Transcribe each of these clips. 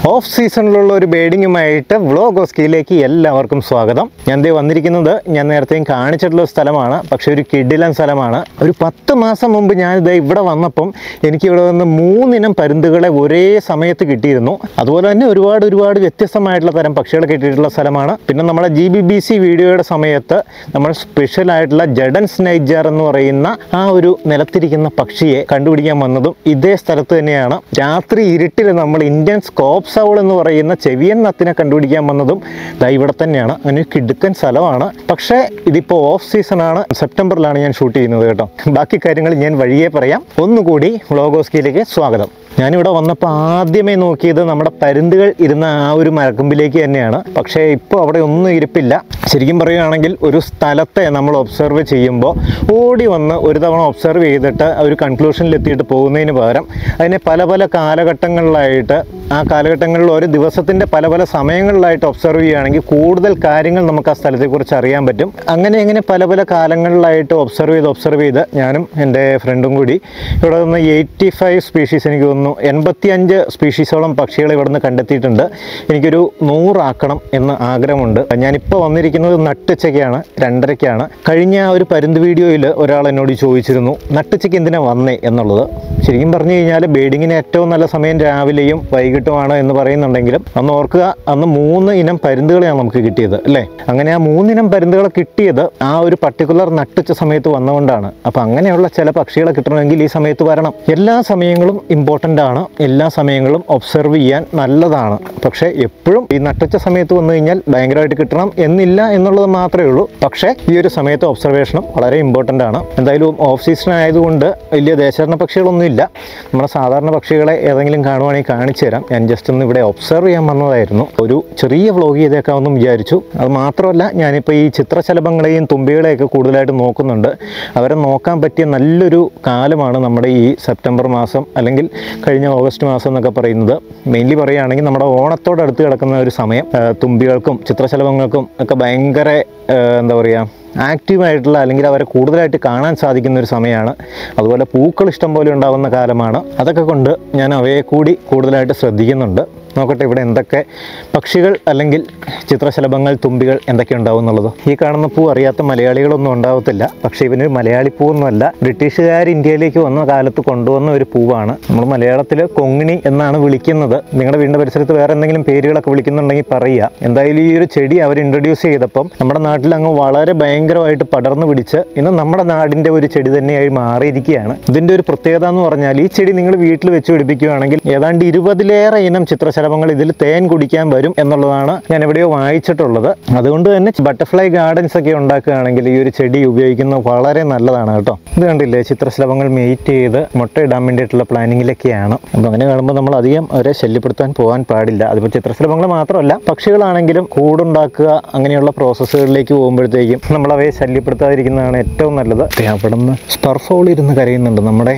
Of സീസണിലുള്ള ഒരു ബേഡിങ്ങുമായിട്ട് വ്ളോഗോസ്കിയിലേക്ക് എല്ലാവർക്കും സ്വാഗതം. ഞാൻ വന്നിരിക്കുന്നത് ഞാൻ നേരത്തെയും കാണിച്ചിട്ടുള്ള സ്ഥലമാണ്, പക്ഷേ ഒരു കിടിലൻ സ്ഥലമാണ്. ഒരു 10 മാസം മുമ്പ് ഞാൻ ഇവിടെ വന്നപ്പം എനിക്ക് ഇവിടെ നിന്ന് 3 ഇനം പരുന്തുകളെ ഒരേ സമയത്ത് കിട്ടിയിരുന്നു. അതുപോലെ തന്നെ ഒരുപാട് വ്യത്യസ്തമായിട്ടുള്ള തരം പക്ഷികളെ കിട്ടിയിട്ടുള്ള സ്ഥലമാണ്. പിന്നെ നമ്മുടെ GBBC വീഡിയോയുടെ സമയത്ത് നമ്മൾ സ്പെഷ്യലായിട്ടുള്ള ജഡൻസ് നൈജർ എന്ന് പറയുന്ന ആ ഒരു നിലത്തിരിക്കുന്ന പക്ഷിയെ കണ്ടുപിടിക്കാൻ വന്നതും ഇതേ സ്ഥലത്ത് തന്നെയാണ്. രാത്രി ഇരുട്ടിൽ നമ്മൾ ഇന്ത്യൻ സ്കോപ്പ് സൗൾ എന്ന് പറയുന്ന ചെവിയൻ നത്തിനെ കണ്ടുപിടിക്കാൻ വന്നതും ഇവിടെ തന്നെയാണ്. അങ്ങനെ കിടുക്കൻ സ്ഥലമാണ്. പക്ഷേ ഇതിപ്പോൾ ഓഫ് സീസണാണ്, സെപ്റ്റംബറിലാണ് ഞാൻ ഷൂട്ട് ചെയ്യുന്നത് കേട്ടോ. ബാക്കി കാര്യങ്ങൾ ഞാൻ വഴിയേ പറയാം. ഒന്നുകൂടി വ്ളോഗോസ്കിയിലേക്ക് സ്വാഗതം. ഞാനിവിടെ വന്നപ്പോൾ ആദ്യമേ നോക്കിയത് നമ്മുടെ പരുന്തുകൾ ഇരുന്ന ആ ഒരു മരക്കൊമ്പിലേക്ക് തന്നെയാണ്. പക്ഷേ ഇപ്പോൾ അവിടെ ഒന്നും ഇരിപ്പില്ല. ശരിക്കും പറയുകയാണെങ്കിൽ ഒരു സ്ഥലത്തെ നമ്മൾ ഒബ്സർവ് ചെയ്യുമ്പോൾ ഓടി വന്ന് ഒരു തവണ ഒബ്സർവ് ചെയ്തിട്ട് ഒരു കൺക്ലൂഷനിലെത്തിയിട്ട് പോകുന്നതിന് പകരം അതിനെ പല കാലഘട്ടങ്ങളിലായിട്ട്, ആ കാലഘട്ടങ്ങളിൽ ഒരു ദിവസത്തിൻ്റെ പല സമയങ്ങളിലായിട്ട് ഒബ്സർവ് ചെയ്യുകയാണെങ്കിൽ കൂടുതൽ കാര്യങ്ങൾ നമുക്ക് ആ സ്ഥലത്തെക്കുറിച്ച് അറിയാൻ പറ്റും. അങ്ങനെ പല കാലങ്ങളിലായിട്ട് ഒബ്സർവ് ചെയ്ത് ഞാനും എൻ്റെ ഫ്രണ്ടും കൂടി ഇവിടെ നിന്ന് 85 സ്പീഷീസ്, എനിക്ക് തോന്നുന്നു 85 സ്പീഷീസോളം പക്ഷികളെ ഇവിടെ നിന്ന് കണ്ടെത്തിയിട്ടുണ്ട്. എനിക്കൊരു 100 ആക്കണം എന്ന് ആഗ്രഹമുണ്ട്. ഞാനിപ്പോൾ വന്നിരിക്കുന്നത് നട്ടുച്ചയ്ക്കാണ്, 2:30-ക്കാണ്. കഴിഞ്ഞ ഒരു പരുന്ത് വീഡിയോയിൽ ഒരാൾ എന്നോട് ചോദിച്ചിരുന്നു നട്ടുച്ചയ്ക്ക് എന്തിനാണ് വന്നേ എന്നുള്ളത്. ശരിക്കും പറഞ്ഞു കഴിഞ്ഞാൽ ബേഡിങ്ങിന് ഏറ്റവും നല്ല സമയം രാവിലെയും വൈകിട്ടുമാണ് എന്ന് പറയുന്നുണ്ടെങ്കിലും അന്ന് ഓർക്കുക, അന്ന് 3 ഇനം പരുന്തുകളെയാണ് നമുക്ക് കിട്ടിയത് അല്ലേ. അങ്ങനെ ആ 3 ഇനം പരുന്തുകളെ കിട്ടിയത് ആ ഒരു പർട്ടിക്കുലർ നട്ടുച്ച സമയത്ത് വന്നുകൊണ്ടാണ്. അപ്പം അങ്ങനെയുള്ള ചില പക്ഷികളെ കിട്ടണമെങ്കിൽ ഈ സമയത്ത് വരണം. എല്ലാ സമയങ്ങളും ഇമ്പോർട്ടൻ്റ് ആണ്, എല്ലാ സമയങ്ങളും ഒബ്സർവ് ചെയ്യാൻ നല്ലതാണ്. പക്ഷേ എപ്പോഴും ഈ നട്ടുച്ച സമയത്ത് വന്നു കഴിഞ്ഞാൽ ഭയങ്കരമായിട്ട് കിട്ടണം എന്നില്ല എന്നുള്ളത് മാത്രമേ ഉള്ളൂ. പക്ഷേ ഈ ഒരു സമയത്ത് ഒബ്സർവേഷനും വളരെ ഇമ്പോർട്ടൻ്റ് ആണ്. എന്തായാലും ഓഫ് സീസൺ ആയതുകൊണ്ട് വലിയ ദേശാടന പക്ഷികളൊന്നും ഇല്ല. നമ്മുടെ സാധാരണ പക്ഷികളെ ഏതെങ്കിലും കാണുവാണെങ്കിൽ കാണിച്ചു തരാം. ഞാൻ ജസ്റ്റ് ഒന്ന് ഇവിടെ ഒബ്സർവ് ചെയ്യാൻ വന്നതായിരുന്നു. ഒരു ചെറിയ വ്ളോഗ് ചെയ്തേക്കാമെന്ന് വിചാരിച്ചു. അത് മാത്രമല്ല, ഞാനിപ്പോൾ ഈ ചിത്രശലഭങ്ങളെയും തുമ്പികളെയൊക്കെ കൂടുതലായിട്ട് നോക്കുന്നുണ്ട്. അവരെ നോക്കാൻ പറ്റിയ നല്ലൊരു കാലമാണ് നമ്മുടെ ഈ സെപ്റ്റംബർ മാസം, അല്ലെങ്കിൽ കഴിഞ്ഞ ഓഗസ്റ്റ് മാസം എന്നൊക്കെ പറയുന്നത്. മെയിൻലി പറയുകയാണെങ്കിൽ നമ്മുടെ ഓണത്തോടടുത്ത് കിടക്കുന്ന ഒരു സമയം. തുമ്പികൾക്കും ചിത്രശലഭങ്ങൾക്കും ഒക്കെ ഭയങ്കര എന്താ പറയുക, ആക്റ്റീവായിട്ടുള്ള, അല്ലെങ്കിൽ അവരെ കൂടുതലായിട്ട് കാണാൻ സാധിക്കുന്ന ഒരു സമയമാണ്. അതുപോലെ പൂക്കൾ ഇഷ്ടം പോലെ ഉണ്ടാകുന്ന കാലമാണ്. അതൊക്കെ കൊണ്ട് ഞാൻ അവയെ കൂടി കൂടുതലായിട്ട് ശ്രദ്ധിക്കുന്നുണ്ട്. നോക്കട്ടെ ഇവിടെ എന്തൊക്കെ പക്ഷികൾ അല്ലെങ്കിൽ ചിത്രശലഭങ്ങൾ, തുമ്പികൾ എന്തൊക്കെ ഉണ്ടാവും എന്നുള്ളത്. ഈ കാണുന്ന പൂ അറിയാത്ത മലയാളികളൊന്നും ഉണ്ടാവത്തില്ല. പക്ഷേ ഇവന് മലയാളി പൂവൊന്നുമല്ല, ബ്രിട്ടീഷുകാർ ഇന്ത്യയിലേക്ക് വന്ന കാലത്ത് കൊണ്ടുവന്ന ഒരു പൂവാണ്. നമ്മൾ മലയാളത്തിൽ കൊങ്ങിണി എന്നാണ് വിളിക്കുന്നത്. നിങ്ങളുടെ വീടിൻ്റെ പരിസരത്ത് വേറെ എന്തെങ്കിലും പേരുകളൊക്കെ വിളിക്കുന്നുണ്ടെങ്കിൽ പറയുക. എന്തായാലും ഈ ഒരു ചെടി അവർ ഇൻട്രൊഡ്യൂസ് ചെയ്തപ്പം നമ്മുടെ നാട്ടിൽ അങ്ങ് വളരെ ഭയങ്കരമായിട്ട് പടർന്നു പിടിച്ച് ഇന്ന് നമ്മുടെ നാടിൻ്റെ ഒരു ചെടി തന്നെയായി മാറിയിരിക്കുകയാണ്. ഇതിൻ്റെ ഒരു പ്രത്യേകത എന്ന് പറഞ്ഞാൽ ഈ ചെടി നിങ്ങൾ വീട്ടിൽ വെച്ച് പിടിപ്പിക്കുകയാണെങ്കിൽ ഏതാണ്ട് 20-ലേറെ ഇനം ചിത്രശലഭങ്ങൾ ഇതിൽ തേൻ കുടിക്കാൻ വരും എന്നുള്ളതാണ് ഞാൻ എവിടെയോ വായിച്ചിട്ടുള്ളത്. അതുകൊണ്ട് തന്നെ ബട്ടർഫ്ലൈ ഗാർഡൻസ് ഒക്കെ ഉണ്ടാക്കുകയാണെങ്കിൽ ഈ ഒരു ചെടി ഉപയോഗിക്കുന്നത് വളരെ നല്ലതാണ് കേട്ടോ. ഇത് കണ്ടില്ലേ, ചിത്രശലഭങ്ങൾ മെയ്റ്റ് ചെയ്ത് മുട്ടയിടാൻ വേണ്ടിയിട്ടുള്ള പ്ലാനിങ്ങിലൊക്കെയാണ്. അപ്പോൾ അങ്ങനെ കാണുമ്പോൾ നമ്മൾ അധികം അവരെ ശല്യപ്പെടുത്താൻ പോകാൻ പാടില്ല. അതിപ്പോൾ ചിത്രശലഭങ്ങൾ മാത്രമല്ല, പക്ഷികളാണെങ്കിലും കൂടുണ്ടാക്കുക അങ്ങനെയുള്ള പ്രോസസ്സുകളിലേക്ക് പോകുമ്പോഴത്തേക്കും നമ്മൾ അവയെ ശല്യപ്പെടുത്താതിരിക്കുന്നതാണ് ഏറ്റവും നല്ലത്. അവിടെ നിന്ന് സ്പർഫോൾ ഇരുന്ന് കരയുന്നുണ്ട് നമ്മുടെ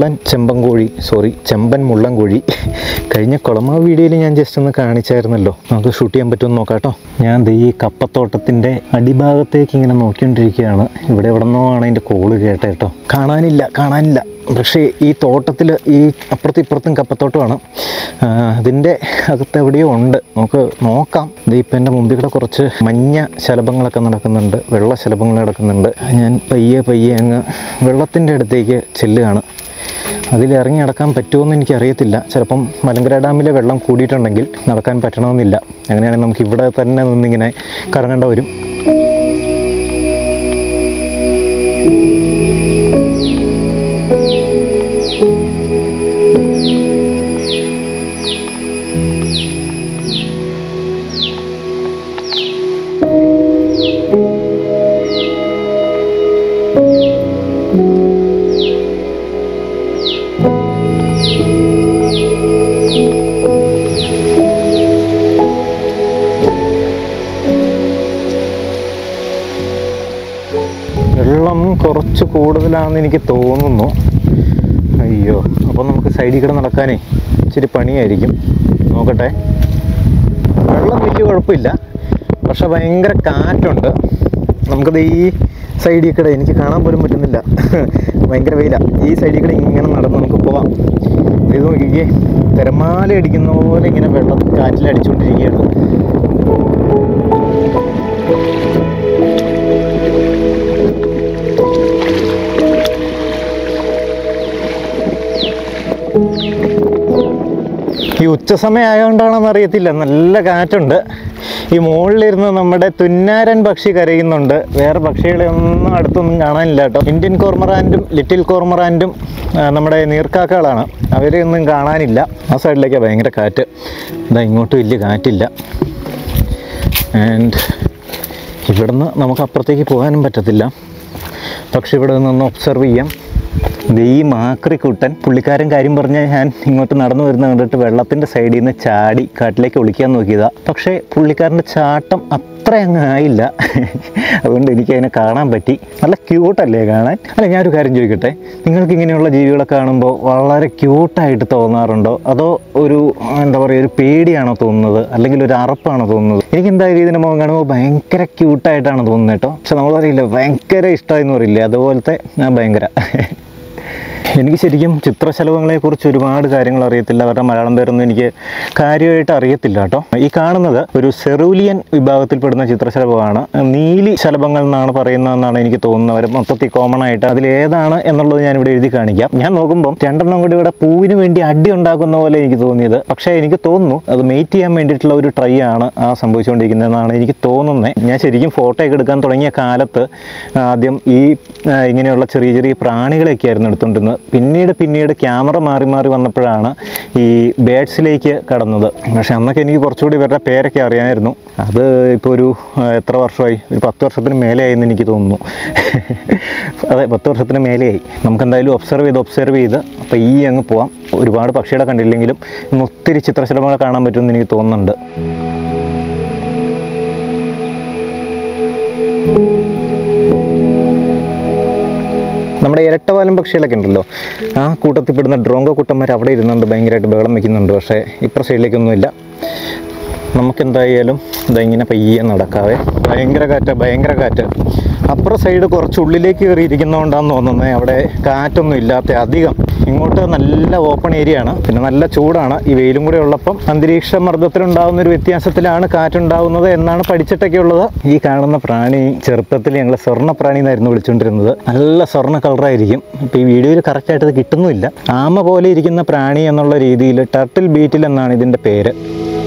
ചെമ്പൻ മുള്ളൻ കോഴി. കഴിഞ്ഞ കുളമാവ് വീഡിയോയിൽ ഞാൻ ജസ്റ്റ് ഒന്ന് കാണിച്ചായിരുന്നല്ലോ. നമുക്ക് ഷൂട്ട് ചെയ്യാൻ പറ്റുമെന്ന് നോക്കാം കേട്ടോ. ഞാൻ ഈ കപ്പത്തോട്ടത്തിൻ്റെ അടിഭാഗത്തേക്ക് ഇങ്ങനെ നോക്കിക്കൊണ്ടിരിക്കുകയാണ്. ഇവിടെ എവിടെ നിന്നോ ആണ് അതിൻ്റെ കോള് കേട്ടോ. കാണാനില്ല. പക്ഷേ ഈ തോട്ടത്തിൽ ഈ അപ്പുറത്തും കപ്പത്തോട്ടമാണ്. അതിൻ്റെ അകത്ത് എവിടെയോ ഉണ്ട്, നമുക്ക് നോക്കാം. ഇപ്പം എൻ്റെ മുമ്പിൽ കൂടെ കുറച്ച് മഞ്ഞ ശലഭങ്ങളൊക്കെ നടക്കുന്നുണ്ട്, വെള്ള ശലഭങ്ങൾ നടക്കുന്നുണ്ട്. ഞാൻ പയ്യെ അങ്ങ് വെള്ളത്തിൻ്റെ അടുത്തേക്ക് ചെല്ലുകയാണ്. അതിലിറങ്ങി നടക്കാൻ പറ്റുമെന്ന് എനിക്കറിയത്തില്ല. ചിലപ്പം മലങ്കര ഡാമിലെ വെള്ളം കൂടിയിട്ടുണ്ടെങ്കിൽ നടക്കാൻ പറ്റണമെന്നില്ല. അങ്ങനെയാണെങ്കിൽ നമുക്ക് ഇവിടെ തന്നെ നിന്നിങ്ങനെ കറങ്ങേണ്ട വരും. വെള്ളം കുറച്ച് കൂടുതലാണെന്ന് എനിക്ക് തോന്നുന്നു. അയ്യോ, അപ്പോൾ നമുക്ക് സൈഡിൽ കൂടെ നടക്കാനേ ഇച്ചിരി പണിയായിരിക്കും. നോക്കട്ടെ. വെള്ളം വലിയ കുഴപ്പമില്ല, പക്ഷെ ഭയങ്കര കാറ്റുണ്ട്. നമുക്കത് ഈ സൈഡിൽ കൂടെ എനിക്ക് കാണാൻ പോലും പറ്റുന്നില്ല. ഭയങ്കര വെയിലാണ്. ഈ സൈഡിൽ കൂടെ ഇങ്ങനെ നടന്ന് നമുക്ക് പോവാം. ഇത് നോക്കിക്കേ, തിരമാല അടിക്കുന്ന പോലെ ഇങ്ങനെ വെള്ളം കാറ്റിലടിച്ചുകൊണ്ടിരിക്കുകയാണ്. ഈ ഉച്ച സമയം ആയതുകൊണ്ടാണെന്ന് അറിയത്തില്ല, നല്ല കാറ്റുണ്ട്. ഈ മുകളിലിരുന്ന് നമ്മുടെ തുന്നാരൻ പക്ഷി കരയുന്നുണ്ട്. വേറെ പക്ഷികളെ ഒന്നും അടുത്തൊന്നും കാണാനില്ല കേട്ടോ. ഇന്ത്യൻ കോർമറാൻറ്റും ലിറ്റിൽ കോർമറാൻറ്റും നമ്മുടെ നീർക്കാക്കകളാണ്, അവരെയൊന്നും കാണാനില്ല. ആ സൈഡിലേക്കാണ് ഭയങ്കര കാറ്റ്. ഇതാ ഇങ്ങോട്ട് വലിയ കാറ്റില്ല. ആൻഡ് ഇവിടുന്ന് നമുക്ക് അപ്പുറത്തേക്ക് പോകാനും പറ്റത്തില്ല. പക്ഷെ ഇവിടെ നിന്ന് ഒബ്സർവ് ചെയ്യാം. ഈ മാക്രിക്കുട്ടൻ പുള്ളിക്കാരൻ കാര്യം പറഞ്ഞാൽ ഞാൻ ഇങ്ങോട്ട് നടന്നു വരുന്ന കണ്ടിട്ട് വെള്ളത്തിൻ്റെ സൈഡിൽ നിന്ന് ചാടി കാട്ടിലേക്ക് ഒളിക്കാൻ നോക്കിയതാണ്. പക്ഷേ പുള്ളിക്കാരൻ്റെ ചാട്ടം അത്ര അങ്ങ് ആയില്ല. അതുകൊണ്ട് എനിക്കതിനെ കാണാൻ പറ്റി. നല്ല ക്യൂട്ടല്ലേ കാണാൻ? അല്ല, ഞാനൊരു കാര്യം ചോദിക്കട്ടെ, നിങ്ങൾക്ക് ഇങ്ങനെയുള്ള ജീവികളെ കാണുമ്പോൾ വളരെ ക്യൂട്ടായിട്ട് തോന്നാറുണ്ടോ, അതോ ഒരു എന്താ പറയുക ഒരു പേടിയാണോ തോന്നുന്നത്, അല്ലെങ്കിൽ ഒരു അറപ്പാണോ തോന്നുന്നത്? എനിക്ക് എന്തായാലും ഇതിൻ്റെ മുഖം കാണുമ്പോൾ ഭയങ്കര ക്യൂട്ടായിട്ടാണ് തോന്നുന്നത് കേട്ടോ. പക്ഷെ നമ്മൾ പറയില്ല ഭയങ്കര ഇഷ്ടമായെന്ന് പറയില്ലേ, അതുപോലത്തെ ഭയങ്കര. എനിക്ക് ശരിക്കും ചിത്രശലഭങ്ങളെക്കുറിച്ച് ഒരുപാട് കാര്യങ്ങൾ അറിയത്തില്ല. അവരുടെ മലയാളം പേരൊന്നും എനിക്ക് കാര്യമായിട്ട് അറിയത്തില്ല കേട്ടോ. ഈ കാണുന്നത് ഒരു സെറൂലിയൻ വിഭാഗത്തിൽപ്പെടുന്ന ചിത്രശലഭമാണ്. നീലി ശലഭങ്ങൾ എന്നാണ് പറയുന്നതെന്നാണ് എനിക്ക് തോന്നുന്നത്. അവർ മൊത്തത്തിൽ കോമൺ ആയിട്ട് അതിലേതാണ് എന്നുള്ളത് ഞാനിവിടെ എഴുതി കാണിക്കാം. ഞാൻ നോക്കുമ്പം രണ്ടെണ്ണം കൂടി ഇവിടെ പൂവിന് വേണ്ടി അടി ഉണ്ടാക്കുന്ന പോലെ എനിക്ക് തോന്നിയത്. പക്ഷേ എനിക്ക് തോന്നുന്നു അത് മെയ്റ്റ് ചെയ്യാൻ വേണ്ടിയിട്ടുള്ള ഒരു ട്രൈ ആണ് ആ സംഭവിച്ചുകൊണ്ടിരിക്കുന്നതെന്നാണ് എനിക്ക് തോന്നുന്നത്. ഞാൻ ശരിക്കും ഫോട്ടോ ഒക്കെ എടുക്കാൻ തുടങ്ങിയ കാലത്ത് ആദ്യം ഈ ഇങ്ങനെയുള്ള ചെറിയ ചെറിയ പ്രാണികളെയൊക്കെ ആയിരുന്നു എടുത്തുകൊണ്ടിരുന്നത്. പിന്നീട് ക്യാമറ മാറി മാറി വന്നപ്പോഴാണ് ഈ ബേഡ്സിലേക്ക് കടന്നത്. പക്ഷെ അന്നൊക്കെ എനിക്ക് കുറച്ചുകൂടി ഇവരുടെ പേരൊക്കെ അറിയാമായിരുന്നു. അത് ഇപ്പോൾ ഒരു എത്ര വർഷമായി, ഒരു 10 വർഷത്തിന് മേലെയായി എന്ന് എനിക്ക് തോന്നുന്നു. അതെ, 10 വർഷത്തിന് മേലെയായി. നമുക്കെന്തായാലും ഒബ്സർവ് ചെയ്ത് അപ്പോൾ ഈ അങ്ങ് പോവാം. ഒരുപാട് പക്ഷികളെ കണ്ടില്ലെങ്കിലും ഇന്ന് ഒത്തിരി ചിത്രശലഭങ്ങളെ കാണാൻ പറ്റുമെന്ന് എനിക്ക് തോന്നുന്നുണ്ട്. നമ്മുടെ ഇരട്ടവാലൻ പക്ഷികളൊക്കെ ഉണ്ടല്ലോ, ആ കൂട്ടത്തിൽപ്പെടുന്ന ഡ്രോങ്കോ കുട്ടന്മാർ അവിടെ ഇരുന്നുകൊണ്ട് ഭയങ്കരമായിട്ട് ബഹളം വയ്ക്കുന്നുണ്ട്. പക്ഷേ ഇപ്പുറ സൈഡിലേക്കൊന്നുമില്ല. നമുക്കെന്തായാലും ഇങ്ങനെ പയ്യെ നടക്കാവേ. ഭയങ്കര കാറ്റ്. അപ്പുറ സൈഡ് കുറച്ച് ഉള്ളിലേക്ക് കയറിയിരിക്കുന്നതുകൊണ്ടാണെന്ന് തോന്നുന്നത് അവിടെ കാറ്റൊന്നും ഇല്ലാത്ത. അധികം ഇങ്ങോട്ട് നല്ല ഓപ്പൺ ഏരിയ ആണ്, പിന്നെ നല്ല ചൂടാണ്. ഈ വെയിലും കൂടെ ഉള്ളപ്പം അന്തരീക്ഷ മർദ്ദത്തിലുണ്ടാകുന്ന ഒരു വ്യത്യാസത്തിലാണ് കാറ്റുണ്ടാകുന്നത് എന്നാണ് പഠിച്ചിട്ടൊക്കെ ഉള്ളത്. ഈ കാണുന്ന പ്രാണി ചെറുപ്പത്തിൽ ഞങ്ങൾ സ്വർണ്ണപ്രാണി എന്നായിരുന്നു വിളിച്ചുകൊണ്ടിരുന്നത്. നല്ല സ്വർണ്ണ കളറായിരിക്കും. ഇപ്പോൾ ഈ വീഡിയോയിൽ കറക്റ്റായിട്ട് ഇത് കിട്ടുന്നുമില്ല. ആമ പോലെ ഇരിക്കുന്ന പ്രാണി എന്നുള്ള രീതിയിൽ ടർട്ടിൽ ബീറ്റിൽ എന്നാണ് ഇതിൻ്റെ പേര്.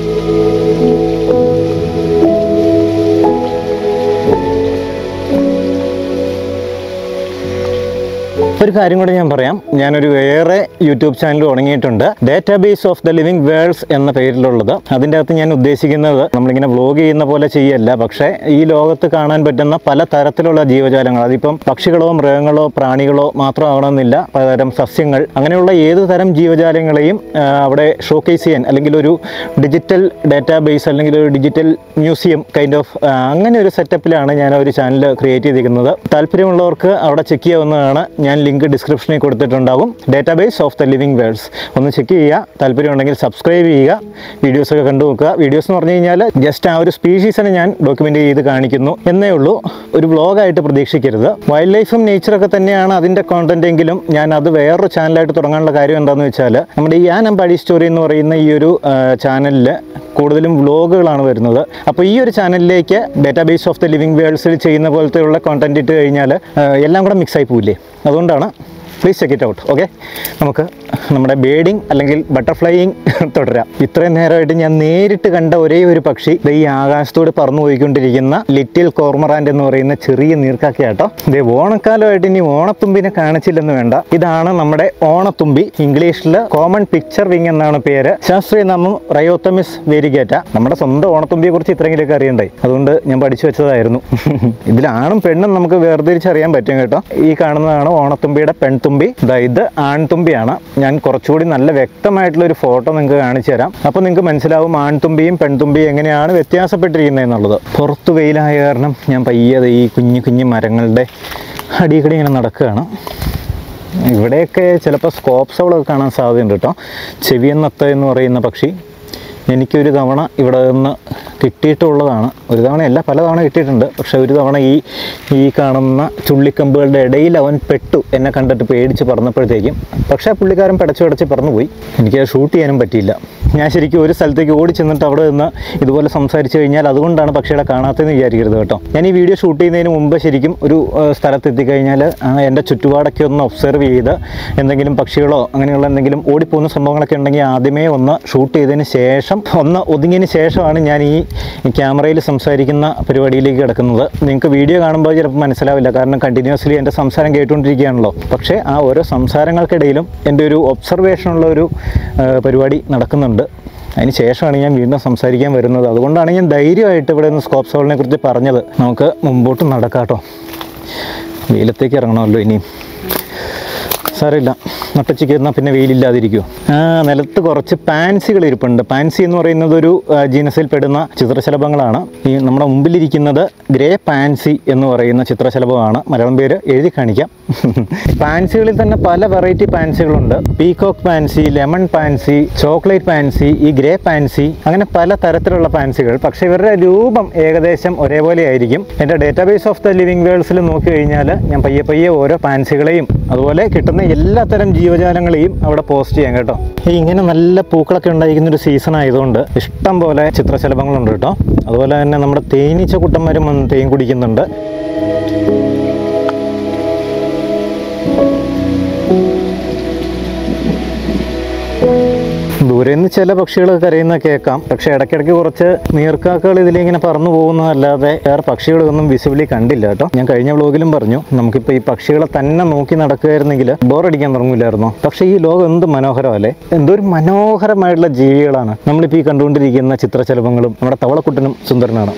ഒരു കാര്യം കൂടെ ഞാൻ പറയാം. ഞാനൊരു വേറെ യൂട്യൂബ് ചാനൽ തുടങ്ങിയിട്ടുണ്ട്, database of the living worlds എന്ന പേരിലുള്ളത്. അതിൻ്റെ അകത്ത് ഞാൻ ഉദ്ദേശിക്കുന്നത് നമ്മളിങ്ങനെ വ്ലോഗ് ചെയ്യുന്ന പോലെ ചെയ്യല്ല, പക്ഷേ ഈ ലോകത്ത് കാണാൻ പറ്റുന്ന പല തരത്തിലുള്ള ജീവജാലങ്ങൾ, അതിപ്പം പക്ഷികളോ മൃഗങ്ങളോ പ്രാണികളോ മാത്രമാവണമെന്നില്ല, പലതരം സസ്യങ്ങൾ, അങ്ങനെയുള്ള ഏത് തരം ജീവജാലങ്ങളെയും അവിടെ ഷോക്കേസ് ചെയ്യാൻ, അല്ലെങ്കിൽ ഒരു ഡിജിറ്റൽ ഡേറ്റാബേസ് അല്ലെങ്കിൽ ഒരു ഡിജിറ്റൽ മ്യൂസിയം കൈൻഡ് ഓഫ് അങ്ങനെ ഒരു സെറ്റപ്പിലാണ് ഞാൻ ഒരു ചാനൽ ക്രിയേറ്റ് ചെയ്തിരിക്കുന്നത്. താല്പര്യമുള്ളവർക്ക് അവിടെ ചെക്ക് ചെയ്യാവുന്നതാണ്. ഞാൻ ലിങ്ക് ഡിസ്ക്രിപ്ഷനിൽ കൊടുത്തിട്ടുണ്ടാവും. Database of the living worlds ഒന്ന് ചെക്ക് ചെയ്യുക. താല്പര്യമുണ്ടെങ്കിൽ സബ്സ്ക്രൈബ് ചെയ്യുക, വീഡിയോസൊക്കെ കണ്ടു നോക്കുക. വീഡിയോസ് എന്ന് പറഞ്ഞു കഴിഞ്ഞാൽ ജസ്റ്റ് ആ ഒരു സ്പീഷീസിനെ ഞാൻ ഡോക്യുമെൻ്റ് ചെയ്ത് കാണിക്കുന്നു എന്നേ ഉള്ളൂ. ഒരു വ്ളോഗായിട്ട് പ്രതീക്ഷിക്കരുത്. വൈൽഡ് ലൈഫും നേച്ചറൊക്കെ തന്നെയാണ് അതിൻ്റെ കോണ്ടന്റ് എങ്കിലും ഞാൻ അത് വേറൊരു ചാനലായിട്ട് തുടങ്ങാനുള്ള കാര്യം എന്താണെന്ന് വെച്ചാൽ, നമ്മുടെ ഈ ആൻ അമ്പാടി സ്റ്റോറി എന്ന് പറയുന്ന ഈ ഒരു ചാനലിൽ കൂടുതലും വ്ളോഗുകളാണ് വരുന്നത്. അപ്പോൾ ഈ ഒരു ചാനലിലേക്ക് ഡേറ്റാബേസ് ഓഫ് ദ ലിവിങ് വേൾഡ്സിൽ ചെയ്യുന്ന പോലത്തെയുള്ള കോണ്ടന്റ് ഇട്ട് കഴിഞ്ഞാൽ എല്ലാം കൂടെ മിക്സായി പോവില്ലേ. അതുകൊണ്ടാണ്. Please check it out. Okay, നമുക്ക് നമ്മുടെ ബേഡിങ് അല്ലെങ്കിൽ ബട്ടർഫ്ലൈയിങ് തുടരാം. ഇത്രയും നേരമായിട്ട് ഞാൻ നേരിട്ട് കണ്ട ഒരേ ഒരു പക്ഷി ഈ ആകാശത്തോട് പറന്നു പോയിക്കൊണ്ടിരിക്കുന്ന ലിറ്റിൽ കോർമറാൻറ്റ് എന്ന് പറയുന്ന ചെറിയ നീർക്കാക്കയാട്ടോ. ഇത് ഓണക്കാലമായിട്ട് ഇനി ഓണത്തുമ്പിനെ കാണിച്ചില്ലെന്ന് വേണ്ട. ഇതാണ് നമ്മുടെ ഓണത്തുമ്പി. ഇംഗ്ലീഷിൽ കോമൺ പിക്ചർ വിങ് എന്നാണ് പേര്. ശാസ്ത്രീയ നാമം റയോത്തമിസ് വേരിഗേറ്റ. നമ്മുടെ സ്വന്തം ഓണത്തുമ്പിയെ കുറിച്ച് ഇത്രയെങ്കിലൊക്കെ അറിയണ്ടേ, അതുകൊണ്ട് ഞാൻ പഠിച്ചു വെച്ചതായിരുന്നു. ഇതിലാണും പെണ്ണും നമുക്ക് വേർതിരിച്ചറിയാൻ പറ്റും കേട്ടോ. ഈ കാണുന്നതാണ് ഓണത്തുമ്പിയുടെ പെൺതുമ്പി. ഇത് ആൺതുമ്പിയാണ്. ഞാൻ കുറച്ചുകൂടി നല്ല വ്യക്തമായിട്ടുള്ള ഒരു ഫോട്ടോ നിങ്ങൾക്ക് കാണിച്ചു തരാം. അപ്പോൾ നിങ്ങൾക്ക് മനസ്സിലാവും ആൺതുമ്പിയും പെൺതുമ്പിയും എങ്ങനെയാണ് വ്യത്യാസപ്പെട്ടിരിക്കുന്നത് എന്നുള്ളത്. പുറത്ത് വെയിലായ കാരണം ഞാൻ പയ്യെ ഈ കുഞ്ഞു മരങ്ങളുടെ അടിക്കടി ഇങ്ങനെ നടക്കുകയാണ്. ഇവിടെയൊക്കെ ചിലപ്പോൾ സ്കോപ്സകളൊക്കെ കാണാൻ സാധ്യതയുണ്ട് കേട്ടോ. ചെവിയന്നത്ത എന്ന് പറയുന്ന പക്ഷി. എനിക്കൊരു തവണ ഇവിടെ നിന്ന് കിട്ടിയിട്ടുള്ളതാണ്. ഒരു തവണയല്ല, പല തവണ കിട്ടിയിട്ടുണ്ട്. പക്ഷേ ഒരു തവണ ഈ കാണുന്ന ചുള്ളിക്കമ്പുകളുടെ ഇടയിൽ അവൻ പെട്ടു, എന്നെ കണ്ടിട്ട് പേടിച്ച് പറന്നപ്പോഴത്തേക്കും. പക്ഷേ പുള്ളിക്കാരൻ പടച്ച് പറന്നുപോയി. എനിക്കത് ഷൂട്ട് ചെയ്യാനും പറ്റിയില്ല. ഞാൻ ശരിക്കും ഒരു സ്ഥലത്തേക്ക് ഓടി ചെന്നിട്ട് അവിടെ നിന്ന് ഇതുപോലെ സംസാരിച്ച് കഴിഞ്ഞാൽ അതുകൊണ്ടാണ് പക്ഷികളെ കാണാത്തതെന്ന് വിചാരിക്കരുത് കേട്ടോ. ഞാൻ ഈ വീഡിയോ ഷൂട്ട് ചെയ്യുന്നതിന് മുമ്പ് ശരിക്കും ഒരു സ്ഥലത്തെത്തിക്കഴിഞ്ഞാൽ എൻ്റെ ചുറ്റുപാടൊക്കെ ഒന്ന് ഒബ്സർവ് ചെയ്ത് എന്തെങ്കിലും പക്ഷികളോ അങ്ങനെയുള്ള എന്തെങ്കിലും ഓടിപ്പോകുന്ന സംഭവങ്ങളൊക്കെ ഉണ്ടെങ്കിൽ ആദ്യമേ ഒന്ന് ഷൂട്ട് ചെയ്തതിന് ശേഷം, ഒന്ന് ഒതുങ്ങിയതിന് ശേഷമാണ് ഞാൻ ഈ ക്യാമറയിൽ സംസാരിക്കുന്ന പരിപാടിയിലേക്ക് കിടക്കുന്നത്. നിങ്ങൾക്ക് വീഡിയോ കാണുമ്പോൾ ചിലപ്പോൾ മനസ്സിലാവില്ല, കാരണം കണ്ടിന്യൂസ്ലി എൻ്റെ സംസാരം കേട്ടുകൊണ്ടിരിക്കുകയാണല്ലോ. പക്ഷേ ആ ഓരോ സംസാരങ്ങൾക്കിടയിലും എൻ്റെ ഒരു ഒബ്സർവേഷനുള്ള ഒരു പരിപാടി നടക്കുന്നുണ്ട്. അതിന് ശേഷമാണ് ഞാൻ വീണ്ടും സംസാരിക്കാൻ വരുന്നത്. അതുകൊണ്ടാണ് ഞാൻ ധൈര്യമായിട്ട് ഇവിടെ നിന്ന് സ്കോപ്പ് സോളിനെ കുറിച്ച് പറഞ്ഞത്. നമുക്ക് മുമ്പോട്ട് നടക്കാം കേട്ടോ. വെയിലത്തേക്ക് ഇറങ്ങണമല്ലോ ഇനിയും. സാരമില്ല, നട്ടച്ചിക്ക് എന്നാൽ പിന്നെ വെയിലില്ലാതിരിക്കുമോ. നിലത്ത് കുറച്ച് പാൻസികൾ ഇരിപ്പുണ്ട്. പാൻസി എന്ന് പറയുന്നത് ഒരു ജീനസിൽ പെടുന്ന ചിത്രശലഭങ്ങളാണ്. ഈ നമ്മുടെ മുമ്പിലിരിക്കുന്നത് ഗ്രേ പാൻസി എന്ന് പറയുന്ന ചിത്രശലഭമാണ്. മലയാളം പേര് എഴുതി കാണിക്കാം. പാൻസികളിൽ തന്നെ പല വെറൈറ്റി പാൻസികളുണ്ട്. Peacock pansy, lemon pansy, chocolate pansy, ഈ ഗ്രേ പാൻസി, അങ്ങനെ പല തരത്തിലുള്ള പാൻസികൾ. പക്ഷേ ഇവരുടെ രൂപം ഏകദേശം ഒരേപോലെ ആയിരിക്കും. എൻ്റെ ഡേറ്റാബേസ് ഓഫ് ദ ലിവിങ് വേൾഡ്സിൽ നോക്കി കഴിഞ്ഞാൽ ഞാൻ പയ്യെ ഓരോ പാൻസികളെയും അതുപോലെ കിട്ടുന്ന എല്ലാത്തരം ജീവജാലങ്ങളെയും അവിടെ പോസ്റ്റ് ചെയ്യാം കേട്ടോ. ഇങ്ങനെ നല്ല പൂക്കളൊക്കെ ഉണ്ടായിരിക്കുന്ന ഒരു സീസൺ ആയതുകൊണ്ട് ഇഷ്ടം പോലെ ചിത്രശലഭങ്ങളുണ്ട് കേട്ടോ. അതുപോലെ തന്നെ നമ്മുടെ തേനീച്ച കുട്ടന്മാരും വന്ന് തേൻ കുടിക്കുന്നുണ്ട്. ദൂരെ നിന്ന് ചില പക്ഷികൾ കരയുന്ന കേൾക്കാം. പക്ഷേ ഇടയ്ക്കിടയ്ക്ക് കുറച്ച് നീർക്കാക്കകൾ ഇതിലിങ്ങനെ പറന്നു പോകുന്നതല്ലാതെ വേറെ പക്ഷികളൊന്നും വിസിബിളി കണ്ടില്ല കേട്ടോ. ഞാൻ കഴിഞ്ഞ വ്ലോഗിലും പറഞ്ഞു, നമുക്കിപ്പോൾ ഈ പക്ഷികളെ തന്നെ നോക്കി നടക്കുകയായിരുന്നെങ്കിൽ ബോറടിക്കാൻ തുടങ്ങില്ലായിരുന്നോ. പക്ഷേ ഈ ലോകം എന്ത് മനോഹരമല്ലേ, എന്തൊരു മനോഹരമായിട്ടുള്ള ജീവികളാണ് നമ്മളിപ്പോൾ ഈ കണ്ടുകൊണ്ടിരിക്കുന്ന ചിത്രശലഭങ്ങളും. നമ്മുടെ തവളക്കുട്ടനും സുന്ദരനാണ്.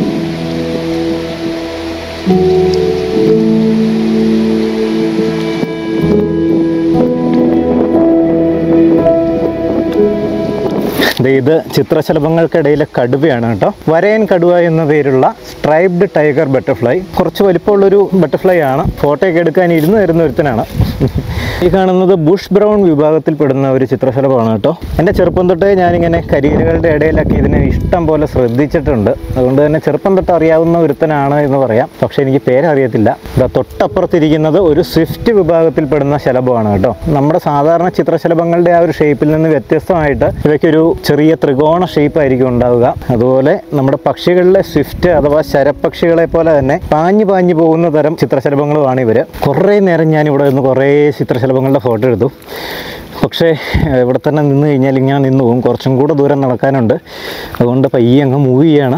ഇത് ചിത്രശലഭങ്ങൾക്കിടയിലെ കടുവയാണ് കേട്ടോ. വരയൻ കടുവ എന്ന പേരുള്ള സ്ട്രൈപ്ഡ് ടൈഗർ ബട്ടർഫ്ലൈ. കുറച്ച് വലിപ്പമുള്ളൊരു ബട്ടർഫ്ലൈ ആണ്. ഫോട്ടോയൊക്കെ എടുക്കാൻ ഇരുന്ന് തരുന്ന ഒരുത്തനാണ്. ഈ കാണുന്നത് ബുഷ് ബ്രൗൺ വിഭാഗത്തിൽപ്പെടുന്ന ഒരു ചിത്രശലഭമാണ് കേട്ടോ. എൻ്റെ ചെറുപ്പം തൊട്ടേ ഞാനിങ്ങനെ കരിയിലകളുടെ ഇടയിലൊക്കെ ഇതിനെ ഇഷ്ടം പോലെ ശ്രദ്ധിച്ചിട്ടുണ്ട്. അതുകൊണ്ട് തന്നെ ചെറുപ്പം തൊട്ട് അറിയാവുന്ന ഒരുത്തനാണ് എന്ന് പറയാം. പക്ഷേ എനിക്ക് പേരറിയത്തില്ല. ഇവിടെ തൊട്ടപ്പുറത്തിരിക്കുന്നത് ഒരു സ്വിഫ്റ്റ് വിഭാഗത്തിൽപ്പെടുന്ന ശലഭമാണ് കേട്ടോ. നമ്മുടെ സാധാരണ ചിത്രശലഭങ്ങളുടെ ആ ഒരു ഷേപ്പിൽ നിന്ന് വ്യത്യസ്തമായിട്ട് ഇവയ്ക്കൊരു ചെറിയ ത്രികോണ ഷേപ്പ് ആയിരിക്കും ഉണ്ടാവുക. അതുപോലെ നമ്മുടെ പക്ഷികളിലെ സ്വിഫ്റ്റ് അഥവാ ശരപ്പക്ഷികളെ പോലെ തന്നെ പാഞ്ഞു പോകുന്ന തരം ചിത്രശലഭങ്ങളുമാണ് ഇവർ. കുറേ നേരം ഞാൻ ഇവിടെ നിന്ന് കുറേ ചിത്രശലഭങ്ങളുടെ ഫോട്ടോ എടുത്തു. പക്ഷേ ഇവിടെ തന്നെ നിന്ന് കഴിഞ്ഞാൽ ഞാൻ നിന്ന് പോകും. കുറച്ചും കൂടെ ദൂരം നടക്കാനുണ്ട്. അതുകൊണ്ട് പയ്യെ അങ്ങ് മൂവ് ചെയ്യാണ്.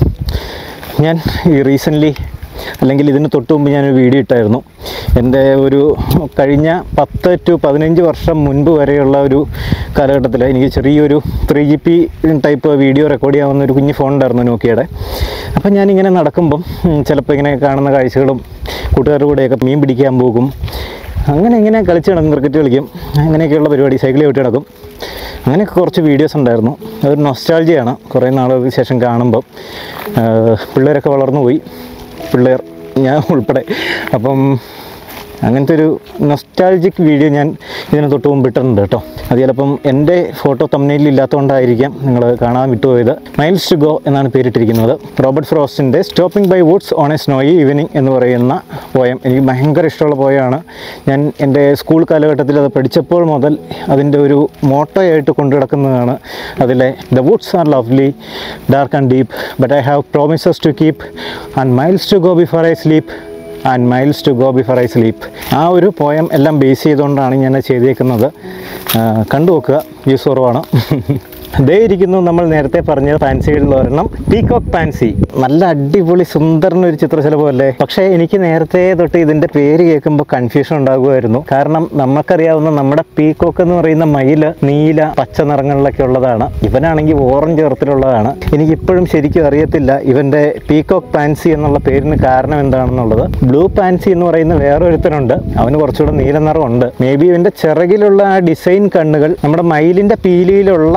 ഞാൻ ഈ റീസെൻ്റ്ലി, അല്ലെങ്കിൽ ഇതിന് തൊട്ട് മുമ്പ് ഞാനൊരു വീഡിയോ ഇട്ടായിരുന്നു. എൻ്റെ ഒരു കഴിഞ്ഞ 10 to 15 വർഷം മുൻപ് വരെയുള്ള ഒരു കാലഘട്ടത്തിൽ എനിക്ക് ചെറിയൊരു 3GP ടൈപ്പ് വീഡിയോ റെക്കോർഡ് ചെയ്യാവുന്ന ഒരു കുഞ്ഞ് ഫോൺ ഉണ്ടായിരുന്നു, നോക്കിയയുടെ. അപ്പം ഞാനിങ്ങനെ നടക്കുമ്പം ചിലപ്പോൾ ഇങ്ങനെ കാണുന്ന കാഴ്ചകളും കൂട്ടുകാരുടെ കൂടെയൊക്കെ മീൻ പിടിക്കാൻ പോകും. അങ്ങനെ ഇങ്ങനെ കളിച്ച് നടക്കും, ക്രിക്കറ്റ് കളിക്കും, അങ്ങനെയൊക്കെയുള്ള പരിപാടി, സൈക്കിൾ ചവിട്ടി നടക്കും. അങ്ങനെയൊക്കെ കുറച്ച് വീഡിയോസ് ഉണ്ടായിരുന്നു. അതൊരു നൊസ്റ്റാൾജിയാണ് കുറേ നാളുകൾക്ക് ശേഷം കാണുമ്പം. പിള്ളേരൊക്കെ വളർന്നു പോയി, പിള്ളേർ, ഞാൻ ഉൾപ്പെടെ. അപ്പം അങ്ങനത്തെ ഒരു നൊസ്റ്റാൾജിക് വീഡിയോ ഞാൻ ഇതിന് തൊട്ട് മുമ്പ് ഇട്ടിട്ടുണ്ട് കേട്ടോ. അത് ചിലപ്പം എൻ്റെ ഫോട്ടോ തംബ്നെയിലിൽ ഇല്ലാത്തതുകൊണ്ടായിരിക്കാം നിങ്ങൾ കാണാൻ വിട്ടുപോയത്. മൈൽസ് ടു ഗോ എന്നാണ് പേരിട്ടിരിക്കുന്നത്. റോബർട്ട് ഫ്രോസ്റ്റിൻ്റെ stopping by woods on a snowy evening എന്ന് പറയുന്ന പോയം എനിക്ക് ഭയങ്കര ഇഷ്ടമുള്ള പോയമാണ്. ഞാൻ എൻ്റെ സ്കൂൾ കാലഘട്ടത്തിൽ അത് പഠിച്ചപ്പോൾ മുതൽ അതിൻ്റെ ഒരു മോട്ടോയായിട്ട് കൊണ്ടു നടക്കുന്നതാണ്. അതിലെ the woods are lovely, dark and deep, but I have promises to keep and miles to go before I sleep and miles to go before I sleep. ആ ഒരു പോയം എല്ലാം ബേസ് ചെയ്തുകൊണ്ടാണ് ഞാൻ ചെയ്തേക്കുന്നത്. കണ്ടു നോക്കുക, വ്യൂസ് കുറവാണ്. ദേ ഇരിക്കുന്നു നമ്മൾ നേരത്തെ പറഞ്ഞ പാൻസികളിൽ ഒരെണ്ണം, പീകോക്ക് പാൻസി. നല്ല അടിപൊളി സുന്ദരനൊരു ചിത്രശലഭമല്ലേ. പക്ഷേ എനിക്ക് നേരത്തെ തൊട്ട് ഇതിൻ്റെ പേര് കേൾക്കുമ്പോൾ കൺഫ്യൂഷൻ ഉണ്ടാകുമായിരുന്നു. കാരണം നമുക്കറിയാവുന്ന നമ്മുടെ പീകോക്ക് എന്ന് പറയുന്ന മയിൽ നീല പച്ച നിറങ്ങളിലൊക്കെ ഉള്ളതാണ്. ഇവനാണെങ്കിൽ ഓറഞ്ച് നിറത്തിലുള്ളതാണ്. എനിക്കിപ്പോഴും ശരിക്കും അറിയത്തില്ല ഇവൻ്റെ പീകോക്ക് പാൻസി എന്നുള്ള പേരിന് കാരണം എന്താണെന്നുള്ളത്. ബ്ലൂ പാൻസി എന്ന് പറയുന്ന വേറൊരുത്തനുണ്ട്, അവന് കുറച്ചുകൂടെ നീല നിറമുണ്ട്. മേ ബി ഇവൻ്റെ ചിറകിലുള്ള ആ ഡിസൈൻ കണ്ണുകൾ നമ്മുടെ മയിലിൻ്റെ പീലിയിലുള്ള ഡിസൈൻ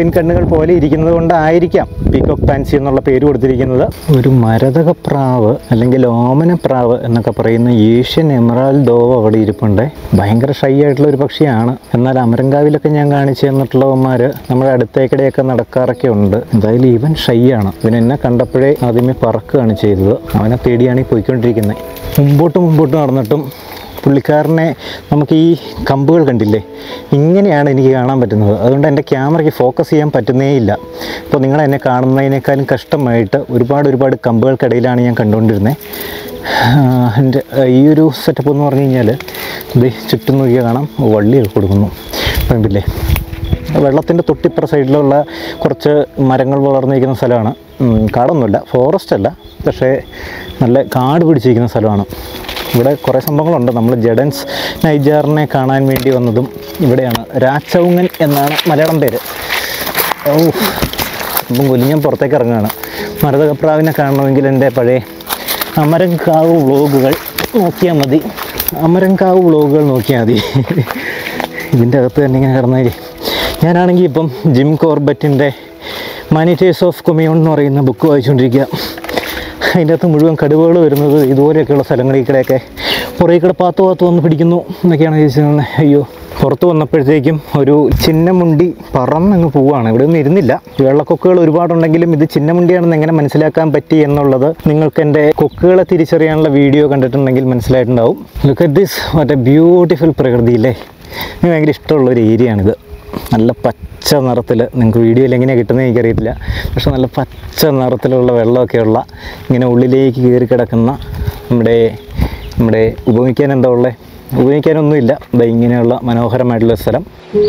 പെയിൻ കണ്ണുകൾ പോലെ ഇരിക്കുന്നത് കൊണ്ടായിരിക്കാം പീകോക്ക് പാൻസി എന്നുള്ള പേര് കൊടുത്തിരിക്കുന്നത്. ഒരു മരതകപ്രാവ് അല്ലെങ്കിൽ ഓമനപ്രാവ് എന്നൊക്കെ പറയുന്ന ഏഷ്യൻ എമറാൾഡ് ഡോവ് അവിടെ ഇരിപ്പുണ്ട്. ഭയങ്കര ഷൈ ആയിട്ടുള്ള ഒരു പക്ഷിയാണ്. എന്നാൽ അമരങ്കാവിലൊക്കെ ഞാൻ കാണിച്ചു തന്നിട്ടുള്ളവന്മാർ നമ്മുടെ അടുത്തേക്കിടെയൊക്കെ നടക്കാറൊക്കെ ഉണ്ട്. എന്തായാലും ഇവൻ ഷൈ ആണ്. ഇവൻ എന്നെ കണ്ടപ്പോഴേ ആദ്യമേ പറക്കുകയാണ് ചെയ്തത്. അവനെ തേടിയാണ് ഈ പോയിക്കൊണ്ടിരിക്കുന്നത്. മുമ്പോട്ട് നടന്നിട്ടും പുള്ളിക്കാരനെ നമുക്ക് ഈ കമ്പുകൾ കണ്ടില്ലേ, ഇങ്ങനെയാണ് എനിക്ക് കാണാൻ പറ്റുന്നത്. അതുകൊണ്ട് എൻ്റെ ക്യാമറയ്ക്ക് ഫോക്കസ് ചെയ്യാൻ പറ്റുന്നേയില്ല. അപ്പോൾ നിങ്ങൾ എന്നെ കാണുന്നതിനേക്കാളും കഷ്ടമായിട്ട് ഒരുപാട് കമ്പുകൾക്കിടയിലാണ് ഞാൻ കണ്ടുകൊണ്ടിരുന്നത്. എൻ്റെ ഈ ഒരു സെറ്റപ്പ് എന്ന് പറഞ്ഞു കഴിഞ്ഞാൽ ഇത് ചുറ്റും നോക്കിയാൽ കാണാം വള്ളികൾ കൊടുക്കുന്നു കണ്ടില്ലേ. വെള്ളത്തിൻ്റെ തൊട്ടിപ്പുറ സൈഡിലുള്ള കുറച്ച് മരങ്ങൾ വളർന്നിരിക്കുന്ന സ്ഥലമാണ്. കാടൊന്നുമില്ല, ഫോറസ്റ്റ് അല്ല, പക്ഷേ നല്ല കാട് പിടിച്ചിരിക്കുന്ന സ്ഥലമാണ്. ഇവിടെ കുറേ സംഭവങ്ങളുണ്ട്. നമ്മൾ ജഡൻസ് നൈജാറിനെ കാണാൻ വേണ്ടി വന്നതും ഇവിടെയാണ്. രാച്ചൗങ്ങൻ എന്നാണ് മലയാളം പേര്. അപ്പം ഞാൻ പുറത്തേക്ക് ഇറങ്ങുകയാണ്. മരതകപ്രാവിനെ കാണണമെങ്കിൽ എൻ്റെ പഴയ അമരങ്കാവ് വ്ളോഗുകൾ നോക്കിയാൽ മതി. ഇതിൻ്റെ അകത്ത് തന്നെ ഇങ്ങനെ കിടന്നാൽ ഞാനാണെങ്കിൽ ഇപ്പം ജിം കോർബറ്റിൻ്റെ മാനിറ്റേഴ്സ് ഓഫ് കൊമിയോൺ എന്ന് പറയുന്ന ബുക്ക് വായിച്ചുകൊണ്ടിരിക്കുക. അതിൻ്റെ അകത്ത് മുഴുവൻ കടുവകൾ വരുന്നത് ഇതുപോലെയൊക്കെയുള്ള സ്ഥലങ്ങളിൽ കൂടെയൊക്കെ പുറകെ കൂടെ പാത്ത് വന്ന് പിടിക്കുന്നു എന്നൊക്കെയാണ് ചോദിച്ചത്. അയ്യോ, പുറത്ത് വന്നപ്പോഴത്തേക്കും ഒരു ചിന്നമുണ്ടി പറന്നങ്ങ് പോവുകയാണ്. ഇവിടെ ഒന്നും ഇരുന്നില്ല. വെള്ളക്കൊക്കുകൾ ഒരുപാടുണ്ടെങ്കിലും ഇത് ചിന്നമുണ്ടിയാണെന്ന് എങ്ങനെ മനസ്സിലാക്കാൻ പറ്റി എന്നുള്ളത് നിങ്ങൾക്ക് എൻ്റെ കൊക്കുകളെ തിരിച്ചറിയാനുള്ള വീഡിയോ കണ്ടിട്ടുണ്ടെങ്കിൽ മനസ്സിലായിട്ടുണ്ടാവും. Look at this, what a beautiful പ്രകൃതിയില്ലേ. എനിക്ക് ഭയങ്കര ഇഷ്ടമുള്ളൊരു ഏരിയയാണിത്. നല്ല പച്ച നിറത്തിൽ, നിങ്ങൾക്ക് വീഡിയോയിൽ എങ്ങനെയാണ് കിട്ടുന്നത് എനിക്കറിയത്തില്ല, പക്ഷെ നല്ല പച്ച നിറത്തിലുള്ള വെള്ളമൊക്കെയുള്ള ഇങ്ങനെ ഉള്ളിലേക്ക് കയറി കിടക്കുന്ന നമ്മുടെ ഉപമിക്കാൻ എന്താ ഉള്ളത്, ഉപയോഗിക്കാനൊന്നുമില്ല. ഇങ്ങനെയുള്ള മനോഹരമായിട്ടുള്ള സ്ഥലം.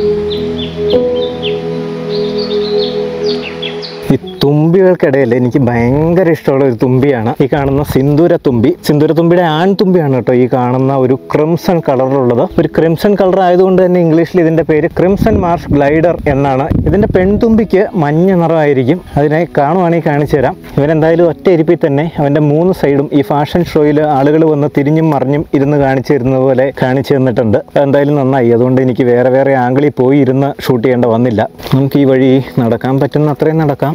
ഈ തുമ്പികൾക്കിടയിൽ എനിക്ക് ഭയങ്കര ഇഷ്ടമുള്ള ഒരു തുമ്പിയാണ് ഈ കാണുന്ന സിന്ദൂരത്തുമ്പി. സിന്ദൂരത്തുമ്പിയുടെ ആൺതുമ്പിയാണ് കേട്ടോ ഈ കാണുന്ന ഒരു ക്രിംസൺ കളറിലുള്ളത്. ഒരു ക്രിംസൺ കളർ ആയതുകൊണ്ട് തന്നെ ഇംഗ്ലീഷിൽ ഇതിൻ്റെ പേര് ക്രിംസൺ മാർഷ് ഗ്ലൈഡർ എന്നാണ്. ഇതിൻ്റെ പെൺതുമ്പിക്ക് മഞ്ഞ നിറമായിരിക്കും. അതിനെ കാണുവാണെങ്കിൽ കാണിച്ചു തരാം. ഇവനെന്തായാലും ഒറ്റ ഇരിപ്പിൽ തന്നെ അവൻ്റെ 3 സൈഡും ഈ ഫാഷൻ ഷോയിൽ ആളുകൾ വന്ന് തിരിഞ്ഞും മറിഞ്ഞും ഇരുന്ന് കാണിച്ചു തരുന്നത് പോലെ കാണിച്ചു തന്നിട്ടുണ്ട്. എന്തായാലും നന്നായി. അതുകൊണ്ട് എനിക്ക് വേറെ ആംഗിളിൽ പോയി ഇരുന്ന് ഷൂട്ട് ചെയ്യേണ്ട വന്നില്ല. നമുക്ക് ഈ വഴി നടക്കാൻ പറ്റുന്ന അത്രയും നടക്കാം.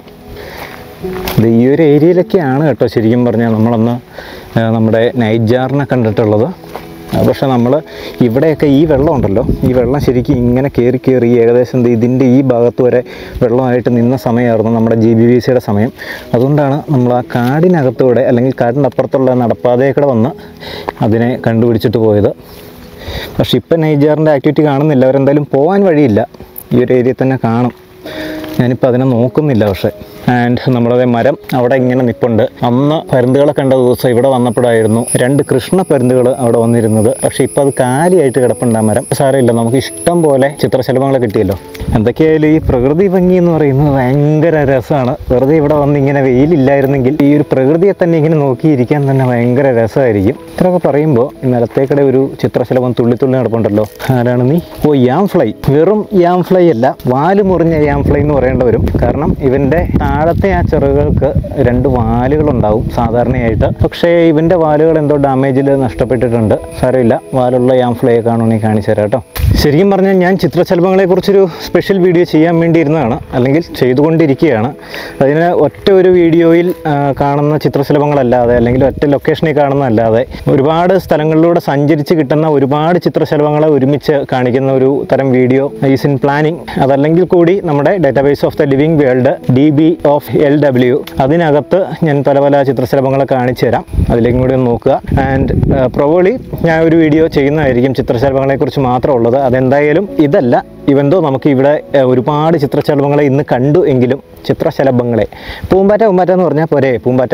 ഈ ഒരു ഏരിയയിലൊക്കെയാണ് കേട്ടോ ശരിക്കും പറഞ്ഞാൽ നമ്മളന്ന് നമ്മുടെ നൈജാറിനെ കണ്ടിട്ടുള്ളത്. പക്ഷെ നമ്മൾ ഇവിടെയൊക്കെ ഈ വെള്ളം ഉണ്ടല്ലോ, ഈ വെള്ളം ശരിക്കും ഇങ്ങനെ കയറി ഏകദേശം ഇതിൻ്റെ ഈ ഭാഗത്ത് വരെ വെള്ളമായിട്ട് നിന്ന സമയമായിരുന്നു നമ്മുടെ GBVCയുടെ സമയം. അതുകൊണ്ടാണ് നമ്മൾ ആ കാടിനകത്തൂടെ അല്ലെങ്കിൽ കാടിൻ്റെ അപ്പുറത്തുള്ള നടപ്പാതയെ കൂടെ വന്ന് അതിനെ കണ്ടുപിടിച്ചിട്ട് പോയത്. പക്ഷെ ഇപ്പം നൈജാറിൻ്റെ ആക്ടിവിറ്റി കാണുന്നില്ല. അവരെന്തായാലും പോകാൻ വഴിയില്ല, ഈ ഒരു ഏരിയയിൽ തന്നെ കാണും. ഞാനിപ്പോൾ അതിനെ നോക്കുന്നില്ല. പക്ഷേ ആൻഡ് നമ്മളതെ മരം അവിടെ ഇങ്ങനെ നിൽപ്പുണ്ട്. അന്ന് പരുന്തുകളെ കണ്ട ദിവസം ഇവിടെ വന്നപ്പോഴായിരുന്നു 2 കൃഷ്ണ പരുന്തുകൾ അവിടെ വന്നിരുന്നത്. പക്ഷേ ഇപ്പോൾ അത് കാലിയായിട്ട് കിടപ്പുണ്ട് ആ മരം. സാരമില്ല, നമുക്ക് ഇഷ്ടം പോലെ ചിത്രശലഭങ്ങളെ കിട്ടിയല്ലോ. എന്തൊക്കെയായാലും ഈ പ്രകൃതി ഭംഗി എന്ന് പറയുന്നത് ഭയങ്കര രസമാണ്. വെറുതെ ഇവിടെ വന്ന് ഇങ്ങനെ വെയിലില്ലായിരുന്നെങ്കിൽ ഈ ഒരു പ്രകൃതിയെ തന്നെ ഇങ്ങനെ നോക്കിയിരിക്കാൻ തന്നെ ഭയങ്കര രസമായിരിക്കും. ഇത്രയൊക്കെ പറയുമ്പോൾ നിലത്തേക്കടെ ഒരു ചിത്രശലഭം തുള്ളി നടപ്പുണ്ടല്ലോ. ആരാണ് നീ? Oh, I'm fly. വെറും യാം ഫ്ലൈ അല്ല, വാല് മുറിഞ്ഞ യാം ഫ്ലൈ എന്ന് പറയേണ്ടി വരും. കാരണം ഇവൻ്റെ താഴത്തെ ആ ചെറുകൾക്ക് 2 വാലുകളുണ്ടാവും സാധാരണയായിട്ട്. പക്ഷേ ഇവൻ്റെ വാലുകൾ എന്തോ ഡാമേജിൽ നഷ്ടപ്പെട്ടിട്ടുണ്ട്. സാരമില്ല, വാലുള്ള യാം ഫ്ലൈയെ കാണുവാണെങ്കിൽ കാണിച്ചു തരാം കേട്ടോ. ശരിക്കും പറഞ്ഞാൽ ഞാൻ ചിത്രശലഭങ്ങളെക്കുറിച്ചൊരു സ്പെഷ്യൽ വീഡിയോ ചെയ്യാൻ വേണ്ടി ഇരുന്നതാണ്, അല്ലെങ്കിൽ ചെയ്തുകൊണ്ടിരിക്കുകയാണ്. അതിന് ഒറ്റ ഒരു വീഡിയോയിൽ കാണുന്ന ചിത്രശലഭങ്ങളല്ലാതെ അല്ലെങ്കിൽ ഒറ്റ ലൊക്കേഷനിൽ കാണുന്നതല്ലാതെ ഒരുപാട് സ്ഥലങ്ങളിലൂടെ സഞ്ചരിച്ച് കിട്ടുന്ന ഒരുപാട് ചിത്രശലഭങ്ങളെ ഒരുമിച്ച് കാണിക്കുന്ന ഒരു തരം വീഡിയോ ഈസ് ഇൻ പ്ലാനിങ്. അതല്ലെങ്കിൽ കൂടി നമ്മുടെ database of the living world DB of LW അതിനകത്ത് ഞാൻ പല ചിത്രശലഭങ്ങളെ കാണിച്ചു തരാം. അതിലേക്കും കൂടി ഒന്ന് നോക്കുക. ആൻഡ് പ്രോബബ്ലി ഞാൻ ഒരു വീഡിയോ ചെയ്യുന്നതായിരിക്കും ചിത്രശലഭങ്ങളെക്കുറിച്ച് മാത്രമുള്ളത്. അതെന്തായാലും ഇതല്ല. ഇവന്തോ നമുക്ക് ഇവിടെ ഒരുപാട് ചിത്രശലഭങ്ങളെ ഇന്ന് കണ്ടു എങ്കിലും ചിത്രശലഭങ്ങളെ പൂമ്പാറ്റ എന്ന് പറഞ്ഞാൽ പോരെ.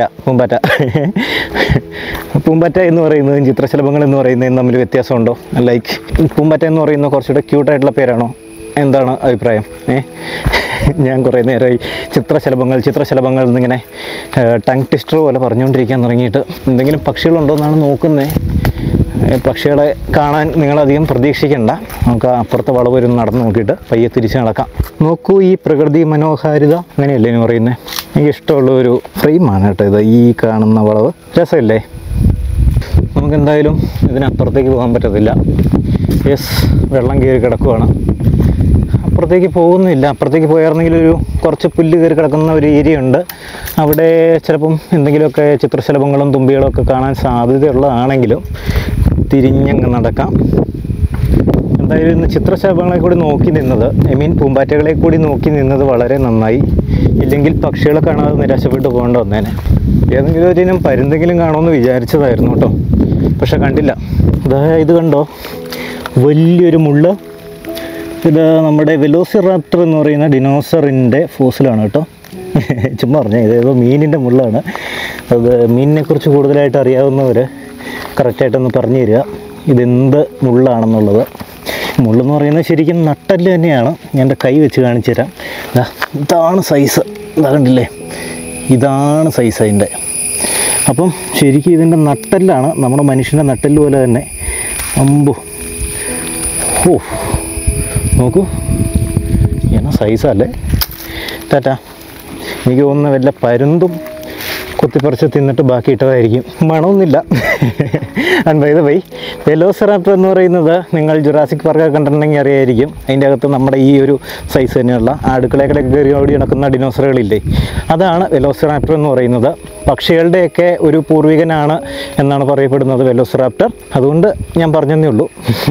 പൂമ്പാറ്റ എന്ന് പറയുന്നതും ചിത്രശലഭങ്ങൾ എന്ന് പറയുന്നതും തമ്മിൽ വ്യത്യാസമുണ്ടോ? ലൈക്ക് പൂമ്പാറ്റ എന്ന് പറയുന്നത് കുറച്ചുകൂടെ ക്യൂട്ടായിട്ടുള്ള പേരാണോ? എന്താണ് അഭിപ്രായം? ഞാൻ കുറേ നേരമായി ചിത്രശലഭങ്ങൾ എന്നിങ്ങനെ ടങ് ട്വിസ്റ്റർ പോലെ പറഞ്ഞുകൊണ്ടിരിക്കാൻ തുടങ്ങിയിട്ട്. എന്തെങ്കിലും പക്ഷികളുണ്ടോ എന്നാണ് നോക്കുന്നത്. പക്ഷികളെ കാണാൻ നിങ്ങളധികം പ്രതീക്ഷിക്കേണ്ട. നമുക്ക് അപ്പുറത്തെ വളവ് വരും നടന്ന് നോക്കിയിട്ട് പയ്യെ തിരിച്ച് നടക്കാം. നോക്കൂ ഈ പ്രകൃതി മനോഹാരിത. അങ്ങനെയല്ലേ എന്ന് പറയുന്നത്. എനിക്ക് ഇഷ്ടമുള്ളൊരു ഫ്രെയിമാണ് കേട്ടോ ഇത്. ഈ കാണുന്ന വളവ് രസമില്ലേ? നമുക്കെന്തായാലും ഇതിനപ്പുറത്തേക്ക് പോകാൻ പറ്റത്തില്ല. യെസ്, വെള്ളം കയറി കിടക്കുവാണ്. അപ്പുറത്തേക്ക് പോകുന്നില്ല. അപ്പുറത്തേക്ക് പോയായിരുന്നെങ്കിൽ കുറച്ച് പുല്ല് കയറി കിടക്കുന്ന ഒരു ഏരിയ ഉണ്ട്. അവിടെ ചിലപ്പം എന്തെങ്കിലുമൊക്കെ ചിത്രശലഭങ്ങളും തുമ്പികളും ഒക്കെ കാണാൻ സാധ്യതയുള്ളതാണെങ്കിലും തിരിഞ്ഞങ്ങ് നടക്കാം. എന്തായാലും ഇന്ന് ചിത്രശലഭങ്ങളെ കൂടി നോക്കി നിന്നത്, പൂമ്പാറ്റകളെ കൂടി നോക്കി നിന്നത് വളരെ നന്നായി. ഇല്ലെങ്കിൽ പക്ഷികളെ കാണാതെ നിരാശപ്പെട്ട് പോകേണ്ട വന്നേനെ. ഏതെങ്കിലും ഒരു ഇനം പരുന്തെങ്കിലും കാണുമെന്ന് വിചാരിച്ചതായിരുന്നു കേട്ടോ, പക്ഷെ കണ്ടില്ല. ഇത് കണ്ടോ, വലിയൊരു മുള്ള്. ഇത് നമ്മുടെ വെലോസിറാപ്റ്റർ എന്ന് പറയുന്ന ഡിനോസറിൻ്റെ ഫോസിലാണ് കേട്ടോ. ചുമ്മാ പറഞ്ഞാൽ ഇതേതോ മീനിൻ്റെ മുള്ളാണ്. അത് മീനിനെക്കുറിച്ച് കൂടുതലായിട്ട് അറിയാവുന്നവർ കറക്റ്റായിട്ടൊന്ന് പറഞ്ഞു തരിക ഇതെന്ത് മുള്ളാണെന്നുള്ളത്. മുള്ളെന്ന് പറയുന്നത് ശരിക്കും നട്ടല് തന്നെയാണ്. ഞാൻ എൻ്റെ കൈ വെച്ച് കാണിച്ചു തരാം. ഇതാണ് സൈസ്, ഇതാ കണ്ടില്ലേ, ഇതാണ് സൈസ് അതിൻ്റെ. അപ്പം ശരിക്കും ഇതിൻ്റെ നട്ടല്ലാണ്, നമ്മുടെ മനുഷ്യൻ്റെ നട്ടല് പോലെ തന്നെ. അമ്പോ, ഓ നോക്കൂ എന്നാ സൈസല്ലേ. ടാറ്റാ. എനിക്ക് തോന്നുന്ന വല്ല പരുന്തും കുത്തിപ്പറിച്ച് തിന്നിട്ട് ബാക്കി ഇട്ടതായിരിക്കും. മണമൊന്നുമില്ല. And by the way, velociraptor എന്ന് പറയുന്നത് നിങ്ങൾ ജുറാസിക് പാർക്ക് കണ്ടിട്ടുണ്ടെങ്കിൽ അറിയായിരിക്കും. അതിൻ്റെ അകത്ത് നമ്മുടെ ഈ ഒരു സൈസ് തന്നെയുള്ള അടുക്കളയൊക്കെ കയറി ഓടി നടക്കുന്ന ഡിനോസറുകളില്ലേ, അതാണ് വെലോസിറാപ്റ്റർ എന്ന് പറയുന്നത്. പക്ഷികളുടെയൊക്കെ ഒരു പൂർവികനാണ് എന്നാണ് പറയപ്പെടുന്നത് വെലോസിറാപ്റ്റർ. അതുകൊണ്ട് ഞാൻ പറഞ്ഞതേ ഉള്ളൂ.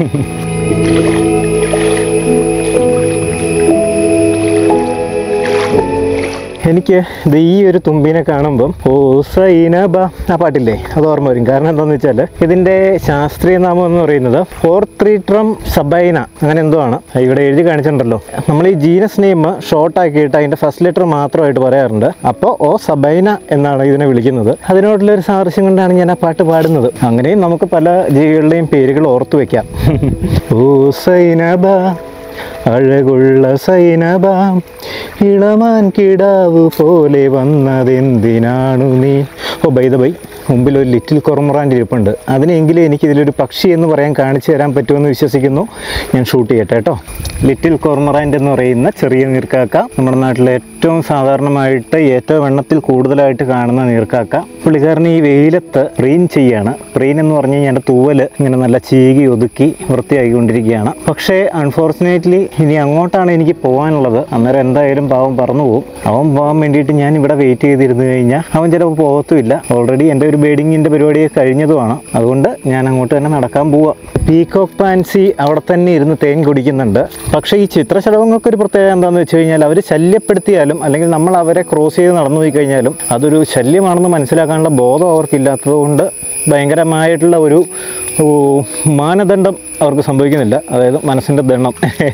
എനിക്ക് ഈ ഒരു തുമ്പിനെ കാണുമ്പം ഓ സൈനബ ആ പാട്ടില്ലേ, അത് ഓർമ്മ വരും. കാരണം എന്താണെന്ന് വെച്ചാൽ ഇതിൻ്റെ ശാസ്ത്രീയ നാമം എന്ന് പറയുന്നത് ഓർത്രീട്രം സബൈന, അങ്ങനെ എന്തോ ആണ്. ഇവിടെ എഴുതി കാണിച്ചിട്ടുണ്ടല്ലോ. നമ്മൾ ഈ ജീനസ് നെയിം ഷോർട്ടാക്കിയിട്ട് അതിൻ്റെ ഫസ്റ്റ് ലെറ്റർ മാത്രമായിട്ട് പറയാറുണ്ട്. അപ്പോൾ ഓ സബൈന എന്നാണ് ഇതിനെ വിളിക്കുന്നത്. അതിനോടുള്ളൊരു സാദൃശ്യം കൊണ്ടാണ് ഞാൻ ആ പാട്ട് പാടുന്നത്. അങ്ങനെയും നമുക്ക് പല ജീവികളുടെയും പേരുകൾ ഓർത്തു വയ്ക്കാം. ഓ സൈനബ, അഴകുള്ള സൈനബ, ഇളമാൻ കിടാവ് പോലെ വന്നതെന്തിനാണു നീ. ഓ ബൈ ദ ബൈ, മുമ്പിൽ ഒരു ലിറ്റിൽ കൊർമറാൻ്റെ ഇരിപ്പുണ്ട്. അതിനെങ്കിലും എനിക്കിതിലൊരു പക്ഷി എന്ന് പറയാൻ കാണിച്ചു തരാൻ പറ്റുമെന്ന് വിശ്വസിക്കുന്നു. ഞാൻ ഷൂട്ട് ചെയ്യട്ടെ കേട്ടോ. ലിറ്റിൽ കൊർമറാൻ്റെ എന്ന് പറയുന്ന ചെറിയ നീർക്കാക്ക, നമ്മുടെ നാട്ടിലെ ഏറ്റവും സാധാരണമായിട്ട് ഏറ്റവും എണ്ണത്തിൽ കൂടുതലായിട്ട് കാണുന്ന നീർക്കാക്ക. പുള്ളിക്കാരൻ ഈ വെയിലത്ത് പ്രീൻ ചെയ്യാണ്. പ്രീൻ എന്ന് പറഞ്ഞു കഴിഞ്ഞാൽ തൂവൽ ഇങ്ങനെ നല്ല ചീകി ഒതുക്കി വൃത്തിയാക്കിക്കൊണ്ടിരിക്കുകയാണ്. പക്ഷേ അൺഫോർച്ചുനേറ്റ്ലി ഇനി അങ്ങോട്ടാണ് എനിക്ക് പോകാനുള്ളത്. അന്നേരം എന്തായാലും പാവം പറന്നു പോകും. അവൻ പോകാൻ വേണ്ടിയിട്ട് ഞാൻ ഇവിടെ വെയിറ്റ് ചെയ്തിരുന്നു കഴിഞ്ഞാൽ അവൻ ചിലപ്പോൾ പോകത്തുമില്ല. ഓൾറെഡി എൻ്റെ ഒരു ബേഡിങ്ങിൻ്റെ പരിപാടിയൊക്കെ കഴിഞ്ഞതുമാണ്. അതുകൊണ്ട് ഞാൻ അങ്ങോട്ട് തന്നെ നടക്കാൻ പോവാം. പീകോക്ക് പാൻസി അവിടെ തന്നെ ഇരുന്ന് തേൻ കുടിക്കുന്നുണ്ട്. പക്ഷേ ഈ ചിത്രശലഭങ്ങൾക്കൊരു പ്രത്യേകത എന്താണെന്ന് വെച്ച് കഴിഞ്ഞാൽ അവർ ശല്യപ്പെടുത്തിയാലും അല്ലെങ്കിൽ നമ്മൾ അവരെ ക്രോസ് ചെയ്ത് നടന്നു പോയി കഴിഞ്ഞാലും അതൊരു ശല്യമാണെന്ന് മനസ്സിലാക്കാനുള്ള ബോധം അവർക്കില്ലാത്തത് കൊണ്ട് ഭയങ്കരമായിട്ടുള്ള ഒരു മാനദണ്ഡം അവർക്ക് സംഭവിക്കുന്നില്ല. അതായത് മനസ്സിൻ്റെ ദണ്ണം.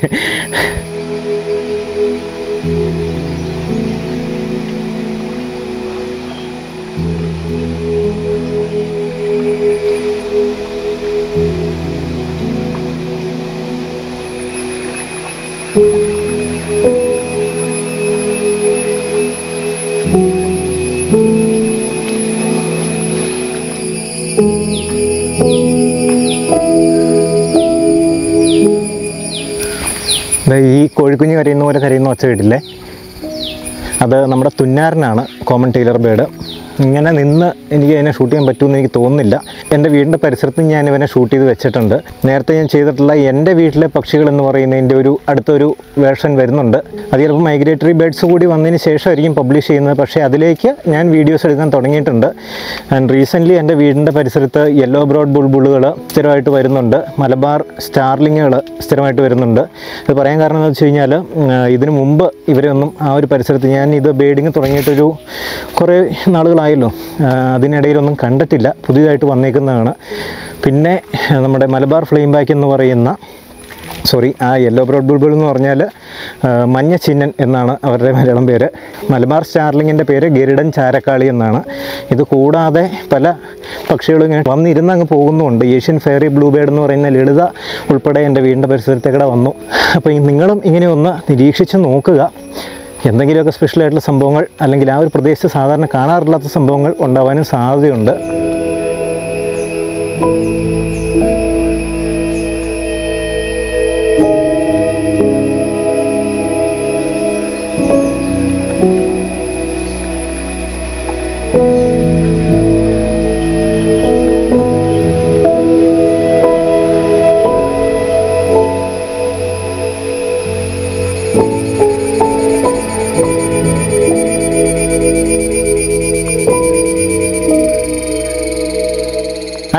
ഈ കോഴിക്കുഞ്ഞ് കരയുന്ന പോലെ കരയുന്ന ഒച്ച കേട്ടില്ലേ, അത് നമ്മുടെ തുന്നാരനാണ്, കോമൺ ടൈലർ ബേർഡ്. ഇങ്ങനെ നിന്ന് എനിക്ക് അതിനെ ഷൂട്ട് ചെയ്യാൻ പറ്റുമെന്ന് എനിക്ക് തോന്നുന്നില്ല. എൻ്റെ വീടിൻ്റെ പരിസരത്ത് ഞാൻ ഇവനെ ഷൂട്ട് ചെയ്ത് വെച്ചിട്ടുണ്ട്. നേരത്തെ ഞാൻ ചെയ്തിട്ടുള്ള എൻ്റെ വീട്ടിലെ പക്ഷികൾ എന്ന് പറയുന്നതിൻ്റെ അടുത്തൊരു വേർഷൻ വരുന്നുണ്ട്. അത് ചിലപ്പോൾ മൈഗ്രേറ്ററി ബേർഡ്സ് കൂടി വന്നതിന് ശേഷമായിരിക്കും പബ്ലിഷ് ചെയ്യുന്നത്. പക്ഷേ അതിലേക്ക് ഞാൻ വീഡിയോസ് എടുക്കാൻ തുടങ്ങിയിട്ടുണ്ട്. ആൻഡ് റീസെൻ്റ്ലി എൻ്റെ വീടിൻ്റെ പരിസരത്ത് യെല്ലോ ബ്രോഡ് ബുൾബുളുകൾ സ്ഥിരമായിട്ട് വരുന്നുണ്ട്. മലബാർ സ്റ്റാർലിങ്ങുകൾ സ്ഥിരമായിട്ട് വരുന്നുണ്ട്. ഇത് പറയാൻ കാരണം എന്ന് വെച്ച് കഴിഞ്ഞാൽ ഇതിനു മുമ്പ് ഇവരൊന്നും ആ ഒരു പരിസരത്ത്, ഞാൻ ഇത് ബേഡിങ് തുടങ്ങിയിട്ടൊരു കുറേ നാളുകളായല്ലോ, അതിനിടയിലൊന്നും കണ്ടിട്ടില്ല. പുതിയതായിട്ട് വന്നേക്കുന്നതാണ്. പിന്നെ നമ്മുടെ മലബാർ ഫ്ലെയിം ബാക്ക് എന്ന് പറയുന്ന ആ യെല്ലോ ബ്രോഡ് ബുൾബുൾ എന്ന് പറഞ്ഞാൽ മഞ്ഞ ചിന്നൻ എന്നാണ് അവരുടെ മലയാളം പേര്. മലബാർ സ്റ്റാർലിങ്ങിൻ്റെ പേര് ഗരുഡൻ ചാരക്കാളി എന്നാണ്. ഇത് കൂടാതെ പല പക്ഷികളും ഇങ്ങനെ വന്നിരുന്ന് അങ്ങ് പോകുന്നുമുണ്ട്. ഏഷ്യൻ ഫെയറി ബ്ലൂ ബേർഡ് എന്ന് പറയുന്ന ലളിത ഉൾപ്പെടെ എൻ്റെ വീടിൻ്റെ പരിസരത്തേക്കിടെ വന്നു. അപ്പോൾ നിങ്ങളും ഇങ്ങനെ ഒന്ന് നിരീക്ഷിച്ച് നോക്കുക. എന്തെങ്കിലുമൊക്കെ സ്പെഷ്യലായിട്ടുള്ള സംഭവങ്ങൾ അല്ലെങ്കിൽ ആ ഒരു പ്രദേശത്ത് സാധാരണ കാണാറില്ലാത്ത സംഭവങ്ങൾ ഉണ്ടാവാനും സാധ്യതയുണ്ട്.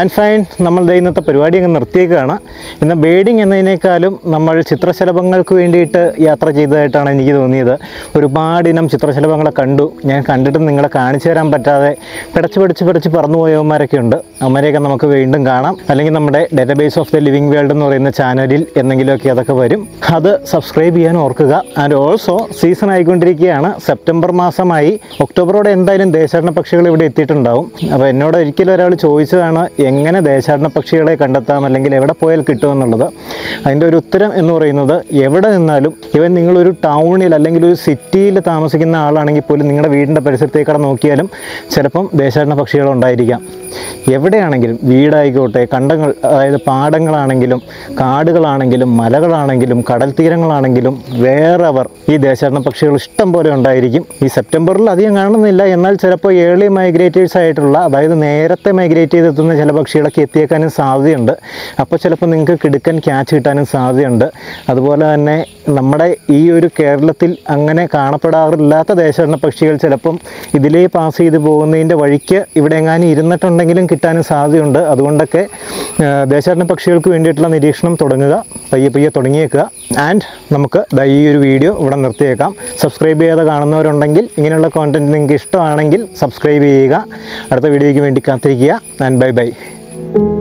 ആൻഡ് ഫൈൻ, നമ്മൾ ഇന്നത്തെ പരിപാടി അങ്ങ് നിർത്തിയേക്കുകയാണ്. ഇന്ന് ബേഡിങ് എന്നതിനേക്കാളും നമ്മൾ ചിത്രശലഭങ്ങൾക്ക് വേണ്ടിയിട്ട് യാത്ര ചെയ്തതായിട്ടാണ് എനിക്ക് തോന്നിയത്. ഒരുപാട് ഇനം ചിത്രശലഭങ്ങളെ കണ്ടു. ഞാൻ കണ്ടിട്ടും നിങ്ങളെ കാണിച്ചു തരാൻ പറ്റാതെ പിടച്ച് പറന്നു പോയവന്മാരൊക്കെ ഉണ്ട്. അവന്മാരെയൊക്കെ നമുക്ക് വീണ്ടും കാണാം. അല്ലെങ്കിൽ നമ്മുടെ database of the living world എന്ന് പറയുന്ന ചാനലിൽ എന്തെങ്കിലുമൊക്കെ അതൊക്കെ വരും. അത് സബ്സ്ക്രൈബ് ചെയ്യാൻ ഓർക്കുക. ആൻഡ് ഓൾസോ സീസൺ ആയിക്കൊണ്ടിരിക്കുകയാണ്. സെപ്റ്റംബർ മാസമായി. ഒക്ടോബറോടെ എന്തായാലും ദേശാടന പക്ഷികൾ ഇവിടെ എത്തിയിട്ടുണ്ടാവും. അപ്പോൾ എന്നോട് ഒരിക്കലും ഒരാൾ ചോദിച്ചതാണ് എങ്ങനെ ദേശാടന പക്ഷികളെ കണ്ടെത്താം, അല്ലെങ്കിൽ എവിടെ പോയാൽ കിട്ടുമെന്നുള്ളത്. അതിൻ്റെ ഒരു ഉത്തരം എന്ന് പറയുന്നത്, എവിടെ നിന്നാലും ഇവൻ നിങ്ങളൊരു ടൗണിൽ അല്ലെങ്കിൽ ഒരു സിറ്റിയിൽ താമസിക്കുന്ന ആളാണെങ്കിൽ പോലും നിങ്ങളുടെ വീടിൻ്റെ പരിസരത്തേക്കടെ നോക്കിയാലും ചിലപ്പം ദേശാടന പക്ഷികളുണ്ടായിരിക്കാം. എവിടെയാണെങ്കിലും, വീടായിക്കോട്ടെ, കണ്ടങ്ങൾ, അതായത് പാടങ്ങളാണെങ്കിലും കാടുകളാണെങ്കിലും മലകളാണെങ്കിലും കടൽ തീരങ്ങളാണെങ്കിലും വേറെവർ ഈ ദേശാടന പക്ഷികൾ ഇഷ്ടം പോലെ ഉണ്ടായിരിക്കും. ഈ സെപ്റ്റംബറിൽ അധികം കാണുന്നില്ല, എന്നാൽ ചിലപ്പോൾ ഏർലി മൈഗ്രേറ്റേഴ്സ് ആയിട്ടുള്ള, അതായത് നേരത്തെ മൈഗ്രേറ്റ് ചെയ്തെത്തുന്ന ചില പക്ഷികളൊക്കെ എത്തിയേക്കാനും സാധ്യതയുണ്ട്. അപ്പോൾ ചിലപ്പോൾ നിങ്ങൾക്ക് കിടുക്കൻ ക്യാച്ച് കിട്ടാനും സാധ്യതയുണ്ട്. അതുപോലെ തന്നെ നമ്മുടെ ഈ ഒരു കേരളത്തിൽ അങ്ങനെ കാണപ്പെടാറില്ലാത്ത ദേശാടന പക്ഷികൾ ചിലപ്പം ഇതിലേ പാസ് ചെയ്ത് പോകുന്നതിൻ്റെ വഴിക്ക് ഇവിടെ എങ്ങാനും ഇരുന്നിട്ടുണ്ടെങ്കിലും കിട്ടാനും സാധ്യതയുണ്ട്. അതുകൊണ്ടൊക്കെ ദേശാടന പക്ഷികൾക്ക് വേണ്ടിയിട്ടുള്ള നിരീക്ഷണം തുടങ്ങുക, പയ്യെ തുടങ്ങിയേക്കുക. ആൻഡ് നമുക്ക് ഈ ഒരു വീഡിയോ ഇവിടെ നിർത്തിയേക്കാം. സബ്സ്ക്രൈബ് ചെയ്യാതെ കാണുന്നവരുണ്ടെങ്കിൽ, ഇങ്ങനെയുള്ള കോണ്ടൻറ്റ് നിങ്ങൾക്ക് ഇഷ്ടമാണെങ്കിൽ സബ്സ്ക്രൈബ് ചെയ്യുക. അടുത്ത വീഡിയോയ്ക്ക് വേണ്ടി കാത്തിരിക്കുക. And by.